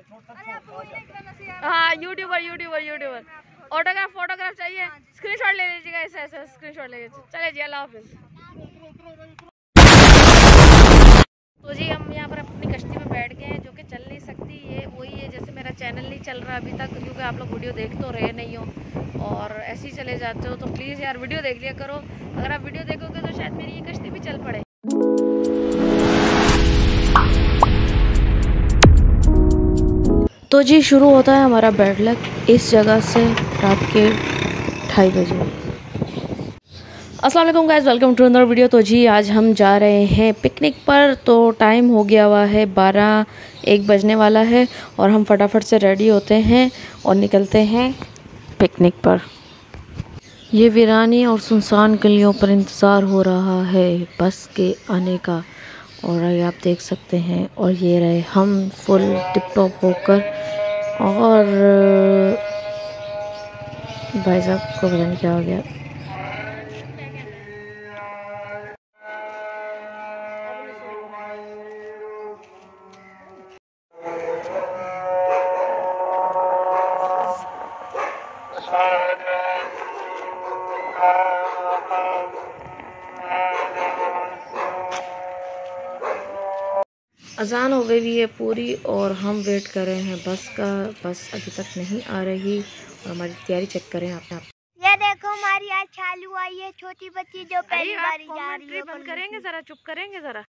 हाँ YouTuber autograph photograph चाहिए, screenshot ले लीजिएगा, ऐसे स्क्रीनशॉट ले लीजिए। चले जी, अल्लाह हाफिज़। तो जी हम यहाँ पर अपनी कश्ती में बैठ गए हैं, जो कि चल नहीं सकती। ये वही है जैसे मेरा चैनल नहीं चल रहा अभी तक, क्योंकि आप लोग वीडियो देख तो रहे नहीं हो और ऐसे ही चले जाते हो। तो प्लीज़ यार वीडियो देख लिया करो। अगर आप वीडियो देखोगे तो शायद मेरी ये कश्ती भी चल पड़े। तो जी शुरू होता है हमारा बैड लक इस जगह से रात के 2:30 बजे। अस्सलाम वालेकुम guys, welcome to another video. तो जी आज हम जा रहे हैं पिकनिक पर। तो टाइम हो गया हुआ है 12-1 बजने वाला है और हम फटाफट से रेडी होते हैं और निकलते हैं पिकनिक पर। ये वीरानी और सुनसान गलियों पर इंतज़ार हो रहा है बस के आने का, और ये आप देख सकते हैं। और ये रहे हम फुल टिप टॉप होकर, और भाई साहब को पता नहीं क्या हो गया। अजान हो गई हुई है पूरी और हम वेट कर रहे हैं बस का। बस अभी तक नहीं आ रही और हमारी तैयारी चेक करें आप। ये देखो हमारी आज चालू आई है छोटी बच्ची जो पहली बार जा रही है। बंद करेंगे जरा, चुप करेंगे जरा।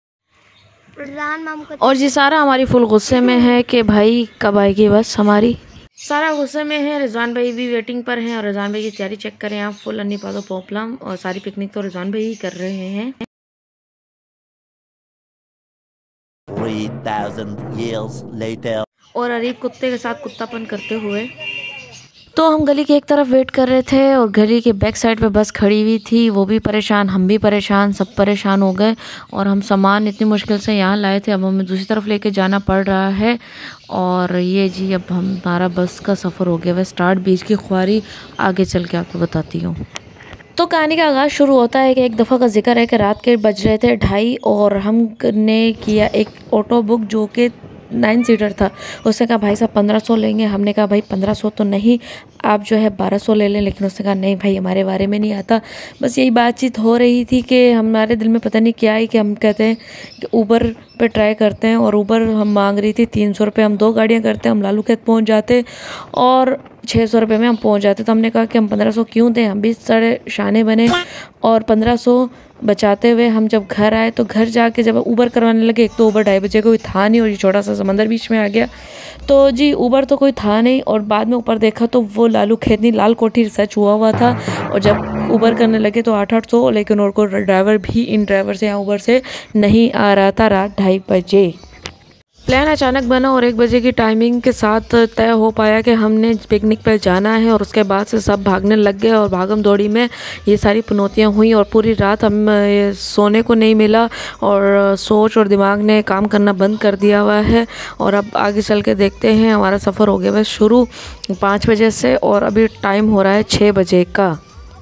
और जी सारा हमारी फुल गुस्से में है कि भाई कब आएगी बस हमारी। सारा गुस्से में है। रिजवान भाई भी वेटिंग पर हैं और रिजवान भाई की तैयारी चेक करें आप। फुल अन्नी पादो पोपलम और सारी पिकनिक तो रिजवान भाई ही कर रहे हैं। 3000 years later। और अरीब कुत्ते के साथ कुत्तापन करते हुए। तो हम गली के एक तरफ वेट कर रहे थे और गली के बैक साइड पे बस खड़ी हुई थी। वो भी परेशान, हम भी परेशान, सब परेशान हो गए। और हम सामान इतनी मुश्किल से यहाँ लाए थे, अब हमें दूसरी तरफ लेके जाना पड़ रहा है। और ये जी अब हमारा बस का सफ़र हो गया वह स्टार्ट। बीच की ख्वारी आगे चल के आपको बताती हूँ। तो कहानी का आगाज़ शुरू होता है कि एक दफ़ा का जिक्र है कि रात के बज रहे थे 2:30 और हमने किया एक ऑटो बुक जो कि 9 सीटर था। उसने कहा भाई साहब 1500 लेंगे। हमने कहा भाई 1500 तो नहीं, आप जो है 1200 ले लें। लेकिन उसने कहा नहीं भाई हमारे बारे में नहीं आता। बस यही बातचीत हो रही थी कि हमारे दिल में पता नहीं क्या है कि हम कहते हैं कि ऊबर पे ट्राई करते हैं। और ऊबर हम मांग रही थी 300 रुपये। हम 2 गाड़ियाँ करते, हम लालू खेत पहुँच जाते और 600 रुपये में हम पहुँच जाते। तो हमने कहा कि हम 1500 क्यों दें। हम भी सारे शाने बने और 1500 बचाते हुए हम जब घर आए तो घर जाके जब ऊबर करवाने लगे, एक तो ऊबर 2:30 बजे कोई था नहीं और ये छोटा सा समंदर बीच में आ गया। तो जी ऊबर तो कोई था नहीं। और बाद में ऊपर देखा तो वो लालू खेतनी लाल कोठी रिसर्च हुआ था। और जब ऊबर करने लगे तो 800, लेकिन और कोई ड्राइवर भी इन ड्राइवर से यहाँ ऊबर से नहीं आ रहा था रात 2:30 बजे। प्लान अचानक बना और 1 बजे की टाइमिंग के साथ तय हो पाया कि हमने पिकनिक पर जाना है। और उसके बाद से सब भागने लग गए और भागम दौड़ी में ये सारी पनौतियाँ हुई और पूरी रात हम सोने को नहीं मिला और सोच और दिमाग ने काम करना बंद कर दिया हुआ है। और अब आगे चल के देखते हैं। हमारा सफ़र हो गया बस शुरू 5 बजे से और अभी टाइम हो रहा है 6 बजे का।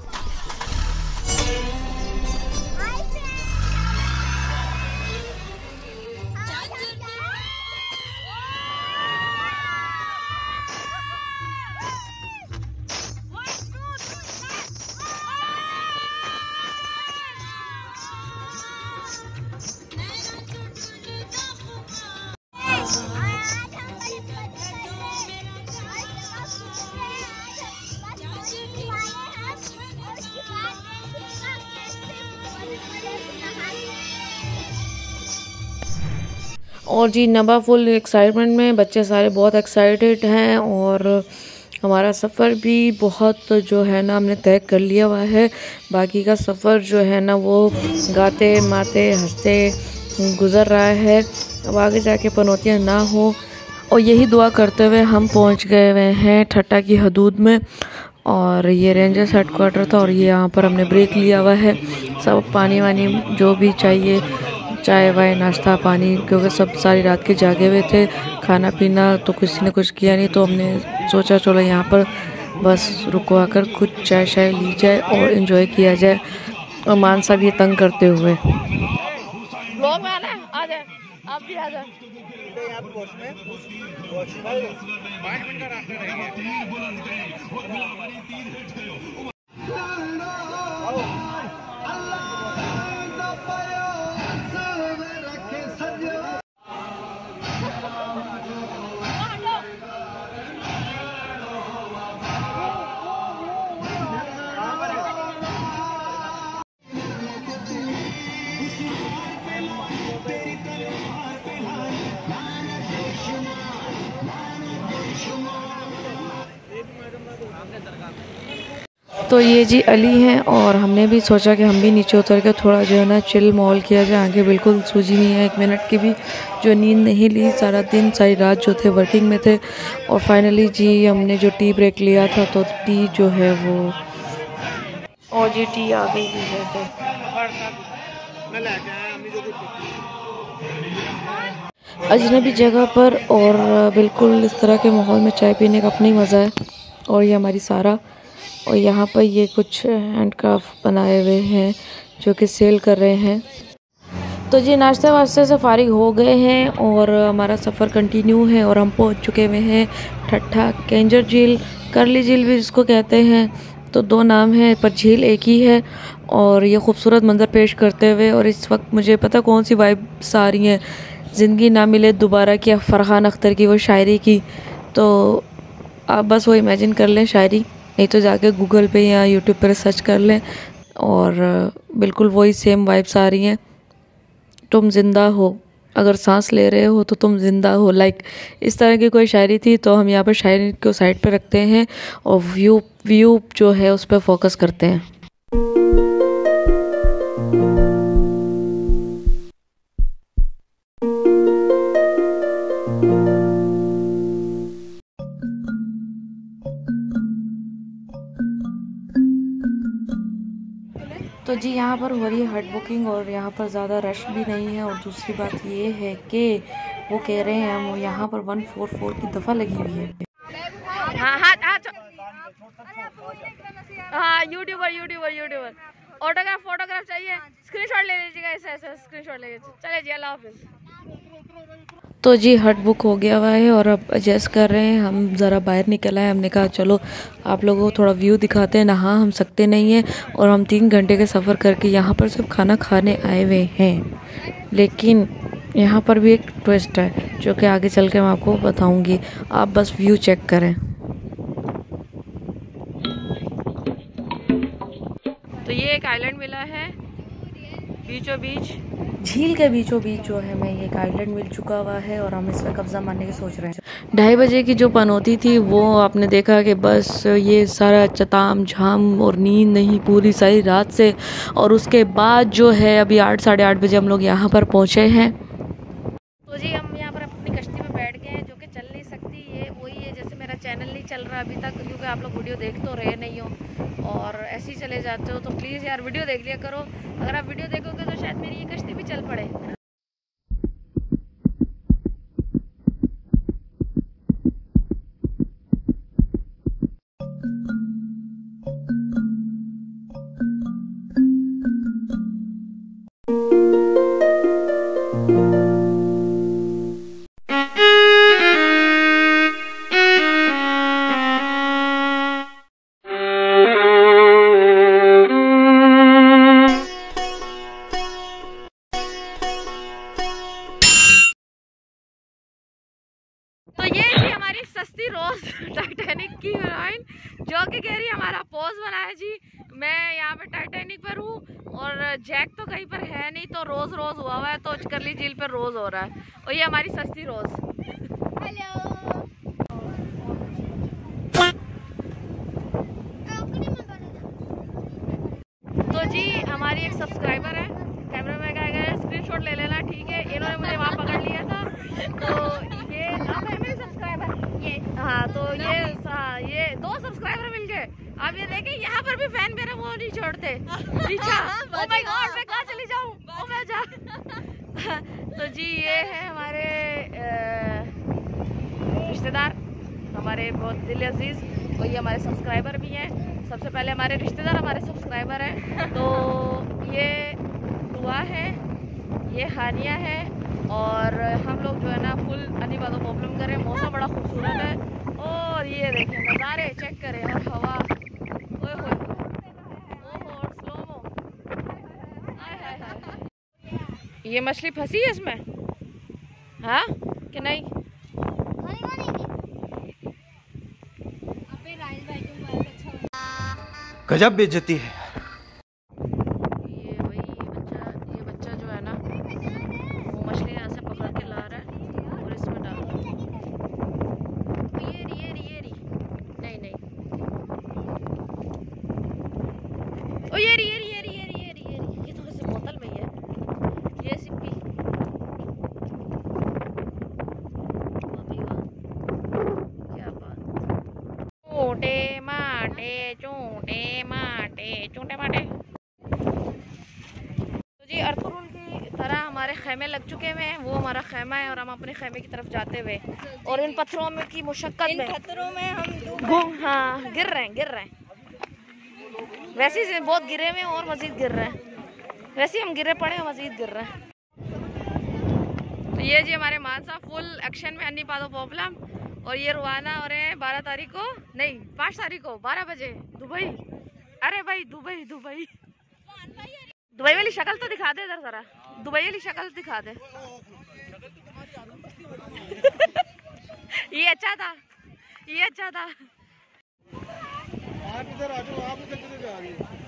और जी नबा फुल एक्साइटमेंट में, बच्चे सारे बहुत एक्साइटेड हैं और हमारा सफ़र भी बहुत जो है ना हमने तय कर लिया हुआ है। बाकी का सफ़र जो है ना वो गाते माते हंसते गुज़र रहा है। अब आगे जाके पनौतियाँ ना हो और यही दुआ करते हुए हम पहुंच गए हुए हैं ठट्टा की हदूद में। और ये रेंजर्स हेडक्वार्टर था और ये यहाँ पर हमने ब्रेक लिया हुआ है। सब पानी वानी जो भी चाहिए, चाय वाय नाश्ता पानी, क्योंकि सब सारी रात के जागे हुए थे। खाना पीना तो किसी ने कुछ किया नहीं, तो हमने सोचा चलो यहाँ पर बस रुकवा कर कुछ चाय शाय ली जाए और इन्जॉय किया जाए। और मान साहब ये तंग करते हुए ब्लॉग में आना है, आ जाए, आप भी आ जाए। मिलते हैं यहाँ पे वॉश में। 5 मिनट का रास्ता तो ये जी अली हैं और हमने भी सोचा कि हम भी नीचे उतर के थोड़ा जो है ना चिल मॉल किया जाए। आगे बिल्कुल सूझी नहीं है, 1 मिनट की भी जो नींद नहीं ली, सारा दिन सारी रात जो थे वर्किंग में थे। और फाइनली जी हमने जो टी ब्रेक लिया था तो टी जो है वो और जी टी आ गई है। अजनबी जगह पर और बिल्कुल इस तरह के माहौल में चाय पीने का अपना ही मज़ा है। और ये हमारी सारा, और यहाँ पर ये कुछ हैंडक्राफ्ट बनाए हुए हैं जो कि सेल कर रहे हैं। तो जी नाश्ते वास्ते से फारिग हो गए हैं और हमारा सफ़र कंटिन्यू है और हम पहुँच चुके हुए हैं ठट्ठा केंजर झील, करली झील भी जिसको कहते हैं। तो 2 नाम हैं पर झील एक ही है और ये खूबसूरत मंजर पेश करते हुए। और इस वक्त मुझे पता कौन सी वाइब्स आ रही हैं, ज़िंदगी ना मिले दोबारा की, फरहान अख्तर की वो शायरी की। तो आप बस वो इमेजिन कर लें शायरी, नहीं तो जाके गूगल पे या यूट्यूब पर सर्च कर लें और बिल्कुल वही सेम वाइब्स आ रही हैं। तुम ज़िंदा हो, अगर सांस ले रहे हो तो तुम ज़िंदा हो, लाइक इस तरह की कोई शायरी थी। तो हम यहाँ पर शायरी को साइड पे रखते हैं और व्यू जो है उस पर फोकस करते हैं। तो जी यहाँ पर हो रही है हट बुकिंग और यहाँ पर ज़्यादा रश भी नहीं है। और दूसरी बात ये है कि वो कह रहे हैं वो यहाँ पर 144 की दफ़ा लगी हुई है। हाँ यूट्यूबर ऑटोग्राफ फोटोग्राफ चाहिए, स्क्रीनशॉट ले लीजिएगा, ऐसे स्क्रीनशॉट ले लीजिए। चले जी, अल्लाह हाफिज़। तो जी हट बुक हो गया हुआ है और अब एडजस्ट कर रहे हैं। हम ज़रा बाहर निकल आए, हमने कहा चलो आप लोगों को थोड़ा व्यू दिखाते हैं। नहा हम सकते नहीं हैं और हम 3 घंटे के सफ़र करके यहाँ पर सिर्फ खाना खाने आए हुए हैं। लेकिन यहाँ पर भी एक ट्विस्ट है जो कि आगे चल के मैं आपको बताऊँगी, आप बस व्यू चेक करें। तो ये एक आइलैंड मिला है बीचों बीच, झील के बीचों बीच जो है मैं ये एक आइलैंड मिल चुका हुआ है और हम इस पर कब्जा मारने की सोच रहे हैं। 2:30 बजे की जो पनौती थी वो आपने देखा कि बस ये सारा चताम झाम और नींद नहीं पूरी सारी रात से। और उसके बाद जो है अभी 8 साढ़े 8 बजे हम लोग यहाँ पर पहुँचे हैं। तो जी हम यहाँ पर अपनी कश्ती में बैठ गए हैं जो कि चल नहीं सकती। ये वही है जैसे मेरा चैनल नहीं चल रहा अभी तक, क्योंकि आप लोग वीडियो देख तो रहे नहीं हो और ऐसे ही चले जाते हो। तो प्लीज़ यार वीडियो देख लिया करो, अगर आप वीडियो देखोगे तो शायद मेरी ये कश्ती भी चल पड़े। तो ये जी हमारी सस्ती रोज टाइटैनिक की हीरोइन जो कि कह रही है हमारा पोज बनाए जी। मैं यहाँ पे टाइटैनिक पर हूँ और जैक तो कहीं पर है नहीं, तो रोज हुआ हुआ है, तो करली झील पर रोज हो रहा है। और ये हमारी सस्ती रोज। तो जी हमारी एक सब्सक्राइबर है, कैमरा में गए स्क्रीनशॉट ले लेना, ठीक है। इन्होंने मुझे वहाँ पकड़ लिया था। तो ये आप है मेरे सब्सक्राइबर, ये हाँ, तो ये 2 सब्सक्राइबर मिल गए। आप ये देखें यहाँ पर भी फैन मेरा वो नहीं छोड़ते पीछा। ओह माय गॉड, मैं कहाँ चली जाऊँ, ओ मैं जा। तो जी ये है हमारे रिश्तेदार, हमारे बहुत दिल अजीज, और ये हमारे सब्सक्राइबर भी हैं। सबसे पहले हमारे रिश्तेदार हमारे सब्सक्राइबर हैं। तो ये दुआ है, ये हानिया है और हम लोग जो है ना फुल अनिवार्य प्रॉब्लम कर रहे हैं। मौसम बड़ा खूबसूरत है और ये देखें नज़ारे चेक करें और हवा, ओए होए ओहो और स्लोमो, हाय हाय हाय। ये मछली फंसी है इसमें, हाँ कि नहीं? गजब बेइज्जती है। ये बच्चा जो है ना वो मछली यहाँ से पकड़ के ला रहा है और इसमें डाल रहा है। ये री नहीं ओ ये री ये थोड़े से बोतल में ही है। ये सिप्पी क्या बात। चूंटे माटे। तो जी अरतुरुल की तरह हमारे खेमे लग चुके हुए हैं। वो हमारा खेमा है और हम अपने खेमे की तरफ जाते हुए और इन पत्थरों में की मुशक्कत में, पत्थरों में हम हाँ गिर रहे हैं। वैसे ही बहुत गिरे हुए और मजीद गिर रहे हैं। वैसे ही हम गिरे पड़े और मजीद गिर रहे हैं। तो ये जी हमारे मानसा फुल एक्शन में अन्नी पादो प्रॉब्लम। और ये रवाना हो रहे हैं 12 तारीख को, नहीं 5 तारीख को 12 बजे दुबई। अरे भाई दुबई वाली शक्ल तो दिखा दे इधर जरा, दुबई वाली शक्ल दिखा दे। ये अच्छा था। आप इधर आ जाओ, आप इधर किधर जा रही है?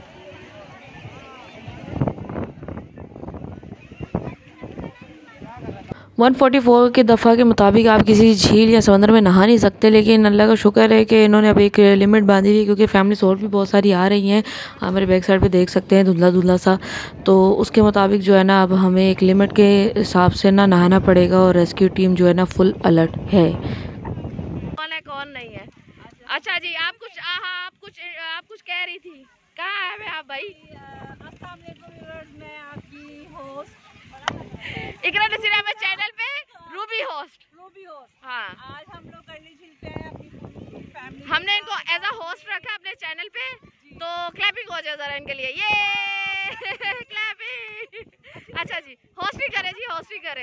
144 के दफ़ा के मुताबिक आप किसी झील या समंदर में नहा नहीं सकते, लेकिन अल्लाह का शुक्र है कि इन्होंने अब एक लिमिट बांधी हुई, क्योंकि फैमिलीज और भी बहुत सारी आ रही हैं। आप मेरे बैक साइड पे देख सकते हैं धुंधला सा। तो उसके मुताबिक जो है ना अब हमें एक लिमिट के हिसाब से ना नहाना पड़ेगा और रेस्क्यू टीम जो है ना फुल अलर्ट है। कौन है कौन नहीं है? अच्छा जी आप कुछ कह रही थी, कहाँ है मैं आप भाई? अस्सलाम वालेकुम, मैं आपकी होस्ट इकरा नसीर अहमद चैनल पे रूबी होस्ट। हाँ आज हम लोग करनी झील पे हैं अपनी फैमिली। हमने इनको एज अ होस्ट रखा अपने चैनल पे, तो क्लैपिंग हो जाए जरा इनके लिए, ये क्लैपिंग। अच्छा जी होस्ट ही करे।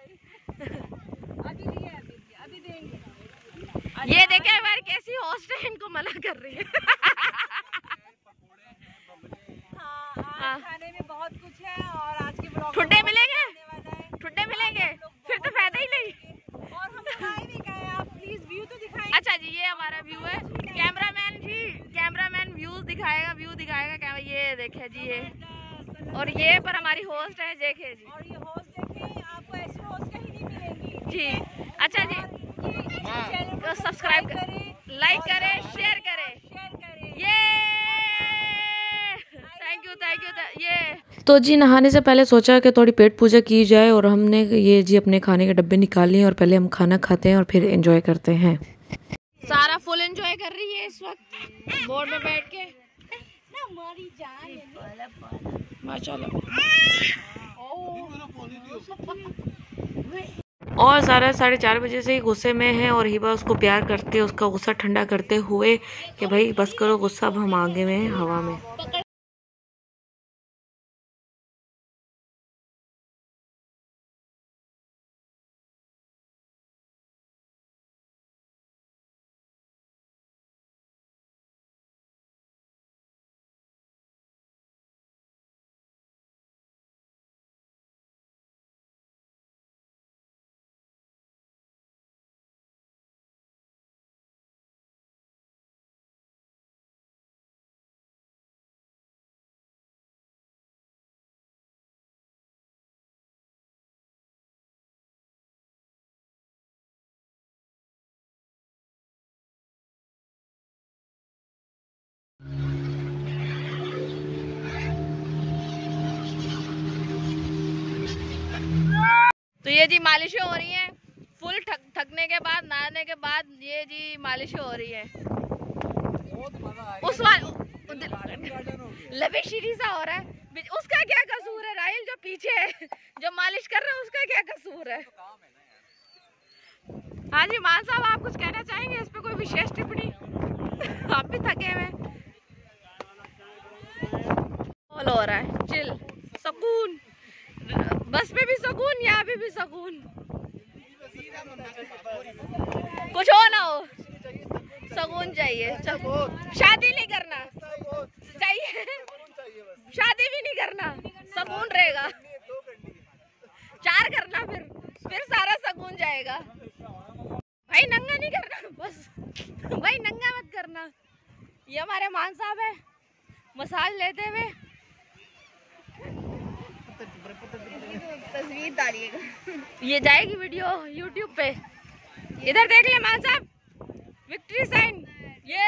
अभी देंगे। ये देखे हमारी कैसी होस्ट है, इनको मना कर रही है। हाँ, खाने में बहुत कुछ है और आज के ब्लॉग ठुड्डे मिलेंगे फिर तो फायदा ही नहीं। और हम लोग आए भी गए, आप प्लीज व्यू तो दिखाएं। अच्छा जी ये हमारा व्यू है, कैमरामैन व्यूज दिखाएगा कैमरा। ये देखे जी ये, और ये पर हमारी होस्ट है देखे जी। और ये होस्ट देखें, आपको ऐसी होस्ट कहीं नहीं मिलेंगी जी। अच्छा जी तो सब्सक्राइब करें, लाइक करें, शेयर करें। ये थैंक यू ये। तो जी नहाने से पहले सोचा कि थोड़ी पेट पूजा की जाए और हमने ये जी अपने खाने के डब्बे निकाल लिए और पहले हम खाना खाते हैं और फिर एंजॉय करते हैं। सारा फुल एंजॉय कर रही है इस वक्त बोर्ड में बैठ के। माशाल्लाह। और सारा 4:30 बजे से ही गुस्से में है और हिबा उसको प्यार करते, उसका गुस्सा ठंडा करते हुए कि भाई बस करो गुस्सा, अब हम आगे में हवा में। तो ये जी मालिशें हो रही हैं फुल थकने के बाद, नहाने के बाद ये जी मालिशें हो रही है। उस लबेशिरी सा हो रहा है, उसका क्या कसूर है? राहिल जो पीछे जो मालिश कर रहा है उसका क्या कसूर है? हाँ जी मान साहब आप कुछ कहना चाहेंगे इस पे, कोई विशेष टिप्पणी? आप भी थके हुए हो रहा है, चिल सुकून, बस में भी सुकून, यहाँ पे भी सुकून। सुकून चाहिए। शादी नहीं करना चाहिए, शादी भी नहीं करना, सुकून रहेगा। 4 करना, फिर सारा सुकून जाएगा। भाई नंगा नहीं करना, बस भाई नंगा मत करना। ये हमारे मान साहब है मसाज लेते हुए। तस्वीर डालिएगा, ये जाएगी वीडियो यूट्यूब पे। इधर देख ले मान साहब, विक्ट्री साइन। ये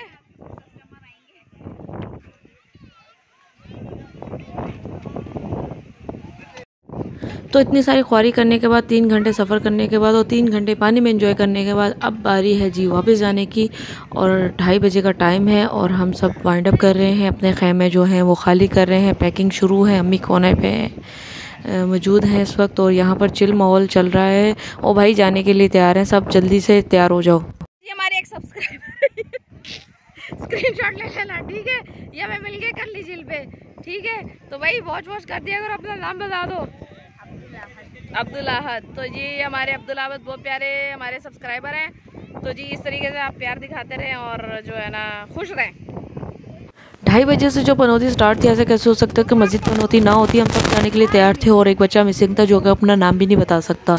तो इतनी सारी ख्वारी करने के बाद, 3 घंटे सफ़र करने के बाद और 3 घंटे पानी में एंजॉय करने के बाद अब बारी है जी वापस जाने की। और 2:30 बजे का टाइम है और हम सब वाइंड अप कर रहे हैं, अपने खैमे जो हैं वो खाली कर रहे हैं। पैकिंग शुरू है, अम्मी कोने पे मौजूद हैं इस वक्त और यहाँ पर चिल माहौल चल रहा है। और भाई जाने के लिए तैयार हैं सब, जल्दी से तैयार हो जाओ। ये हमारे एक सब्सक्राइबर स्क्रीनशॉट ले लेना, ठीक है? ये हमें मिल गए कर ली झील पे, ठीक है? तो भाई वॉच कर दिया करो, अपना नाम बता दो। अब्दुल अहद। तो जी हमारे अब्दुल अहद बहुत प्यारे हमारे सब्सक्राइबर हैं। तो जी इस तरीके से आप प्यार दिखाते रहें और जो है ना खुश रहें। 2:30 बजे से जो पनौती स्टार्ट थी, ऐसे कैसे हो सकता है कि मस्जिद पनौती ना होती। हम सब जाने के लिए तैयार थे और एक बच्चा मिसिंग था जो कि अपना नाम भी नहीं बता सकता।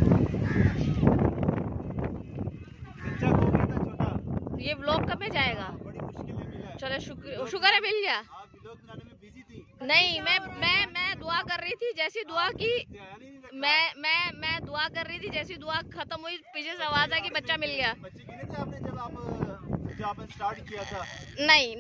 ये व्लॉग कब में जाएगा? चलो शुक्र है मिल गया। नहीं मैं दुआ कर रही थी, जैसी दुआ की मैं दुआ कर रही थी, जैसी दुआ खत्म हुई पीछे से आवाज आई कि बच्चा मिल गया। जब आपने स्टार्ट किया था। नहीं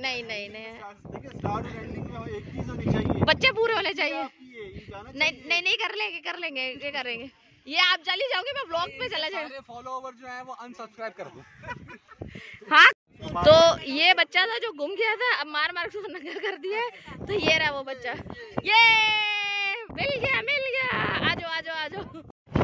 बच्चे पूरे होने चाहिए। नहीं कर लेंगे ये करेंगे। ये आप चली जाओगे, मैं ब्लॉग पे चला जाऊंगा। फॉलोवर जो है वो अनसब्सक्राइब कर दो। हाँ तो ये बच्चा था जो गुम गया था, अब मार के उसको नंगा कर दिया है। तो ये रहा वो बच्चा, ये मिल गया। आजो।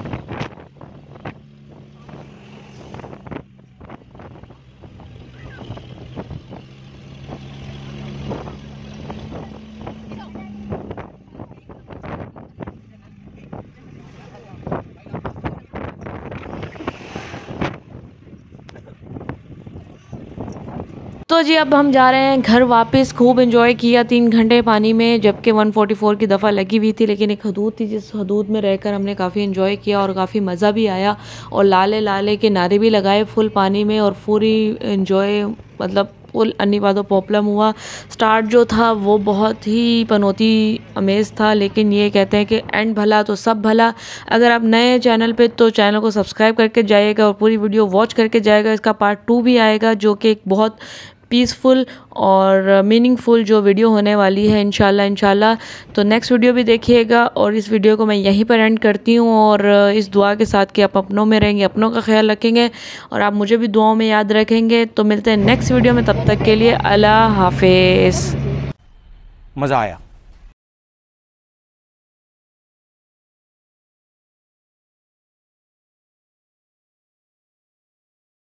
तो जी अब हम जा रहे हैं घर वापस। खूब एंजॉय किया 3 घंटे पानी में, जबकि 144 की दफ़ा लगी हुई थी, लेकिन एक हदूद थी जिस हदूद में रहकर हमने काफ़ी एंजॉय किया और काफ़ी मज़ा भी आया। और लाले के नारे भी लगाए फुल पानी में और पूरी एंजॉय, मतलब फुल अन्नीबादो पॉपुलम हुआ। स्टार्ट जो था वो बहुत ही पनौती अमेज़ था, लेकिन ये कहते हैं कि एंड भला तो सब भला। अगर आप नए चैनल पे तो चैनल को सब्सक्राइब करके जाइएगा और पूरी वीडियो वॉच करके जाएगा। इसका पार्ट 2 भी आएगा जो कि एक बहुत पीसफुल और मीनिंगफुल जो वीडियो होने वाली है इंशाल्लाह। तो नेक्स्ट वीडियो भी देखिएगा और इस वीडियो को मैं यहीं पर एंड करती हूँ और इस दुआ के साथ कि आप अपनों में रहेंगे, अपनों का ख्याल रखेंगे और आप मुझे भी दुआओं में याद रखेंगे। तो मिलते हैं नेक्स्ट वीडियो में, तब तक के लिए अल्लाह हाफिज़। मज़ा आया।